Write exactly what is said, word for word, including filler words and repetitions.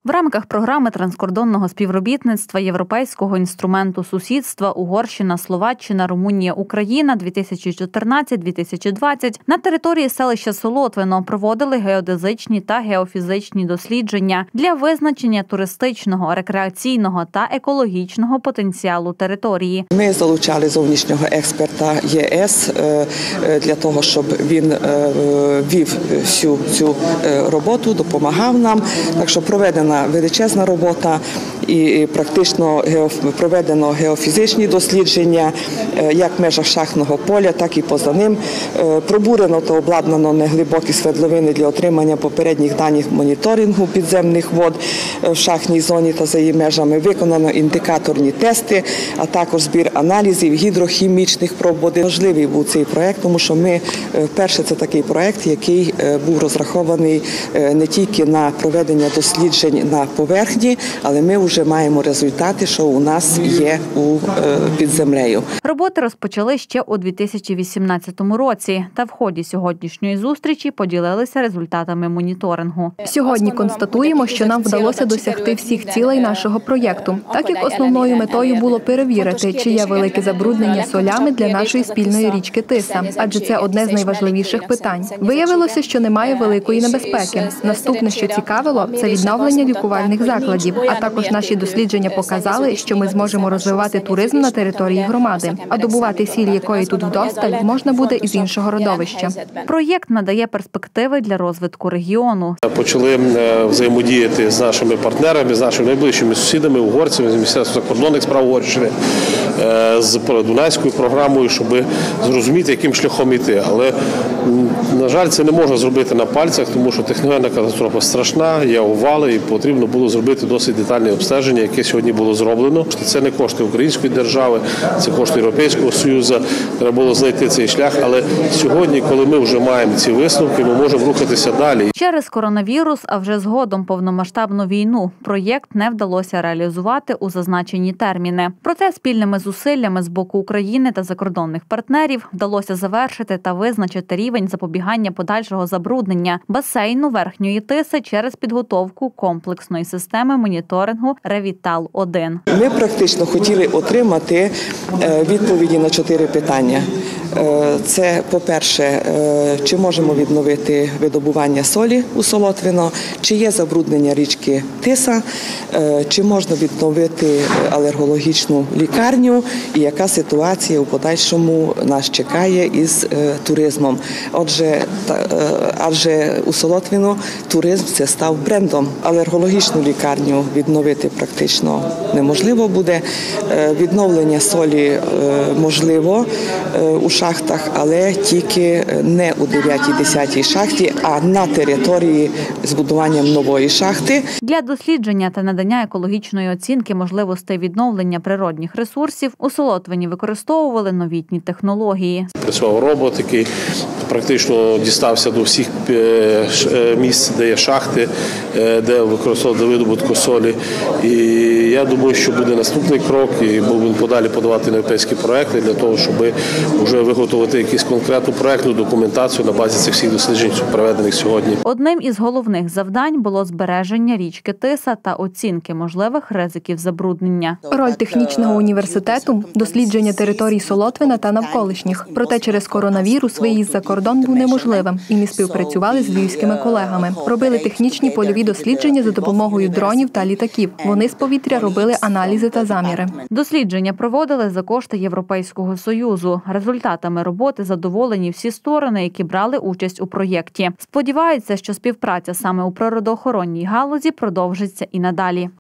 В рамках програми транскордонного співробітництва Європейського інструменту сусідства Угорщина, Словаччина, Румунія, Україна дві тисячі чотирнадцять - дві тисячі двадцять на території селища Солотвино проводили геодезичні та геофізичні дослідження для визначення туристичного, рекреаційного та екологічного потенціалу території. Ми залучали зовнішнього експерта ЄС для того, щоб він вів всю цю роботу, допомагав нам. Так що проведена величезна робота і практично проведено геофізичні дослідження як в межах шахтного поля, так і поза ним. Пробурено та обладнано неглибокі свердловини для отримання попередніх даних моніторингу підземних вод в шахтній зоні та за її межами. Виконано індикаторні тести, а також збір аналізів гідрохімічних проб води. Важливий був цей проєкт, тому що ми вперше це такий проєкт, який був розрахований не тільки на проведення досліджень на поверхні, але ми вже маємо результати, що у нас є у, під землею. Роботи розпочали ще у дві тисячі вісімнадцятому році, та в ході сьогоднішньої зустрічі поділилися результатами моніторингу. Сьогодні констатуємо, що нам вдалося досягти всіх цілей нашого проєкту, так як основною метою було перевірити, чи є велике забруднення солями для нашої спільної річки Тиса, адже це одне з найважливіших питань. Виявилося, що немає великої небезпеки. Наступне, що цікавило, це відновлення лікувальних закладів, а також наші дослідження показали, що ми зможемо розвивати туризм на території громади, а добувати сіль, якої тут вдосталь, можна буде із іншого родовища. Проєкт надає перспективи для розвитку регіону. Почали взаємодіяти з нашими партнерами, з нашими найближчими сусідами, угорцями, з Міністерством закордонних справ Угорщини, з Дунайською програмою, щоб зрозуміти, яким шляхом йти. Але, на жаль, це не можна зробити на пальцях, тому що техногенна катастрофа страшна, є обвали, і потрібно було зробити досить детальне обстеження, яке сьогодні було зроблено. Це не кошти української держави, це кошти Європейського Союзу. Треба було знайти цей шлях, але сьогодні, коли ми вже маємо ці висновки, ми можемо рухатися далі. Через коронавірус, а вже згодом повномасштабну війну, проєкт не вдалося реалізувати у зазначені терміни. Проте спільними зусиллями з боку України та закордонних партнерів вдалося завершити та визначити рівень запобігання подальшого забруднення басейну Верхньої Тиси через підготовку комплексної системи моніторингу «Ревітал один». Ми практично хотіли отримати відповіді на чотири питання. Це, по-перше, чи можемо відновити видобування солі у Солотвино, чи є забруднення річки Тиса, чи можна відновити алергологічну лікарню і яка ситуація у подальшому нас чекає із туризмом. Отже, адже у Солотвино туризм це став брендом. Алергологічну лікарню відновити практично неможливо буде. Відновлення солі можливо у шахтах, але тільки не у дев'ятій-десятій шахті, а на території з будуванням нової шахти. Для дослідження та надання екологічної оцінки можливостей відновлення природних ресурсів у Солотвині використовували новітні технології. Працював робот, який практично дістався до всіх місць, де є шахти, де використовували видобутку солі. І я думаю, що буде наступний крок, і будемо подалі подавати європейські проекти для того, щоб вже виготовити якусь конкретну проектну документацію на базі цих всіх досліджень, проведених сьогодні. Одним із головних завдань було збереження річки Тиса та оцінки можливих ризиків забруднення. Роль технічного університету – дослідження територій Солотвина та навколишніх. Проте через коронавірус виїзд за кордон був неможливим, і ми співпрацювали з львівськими колегами. Робили технічні польові дослідження за допомогою дронів та літаків. Вони з повітря робили аналізи та заміри. Дослідження проводили за кошти Європейського Союзу. Результатами роботи задоволені всі сторони, які брали участь у проєкті. Сподіваються, що співпраця саме у природоохоронній галузі продовжиться і надалі.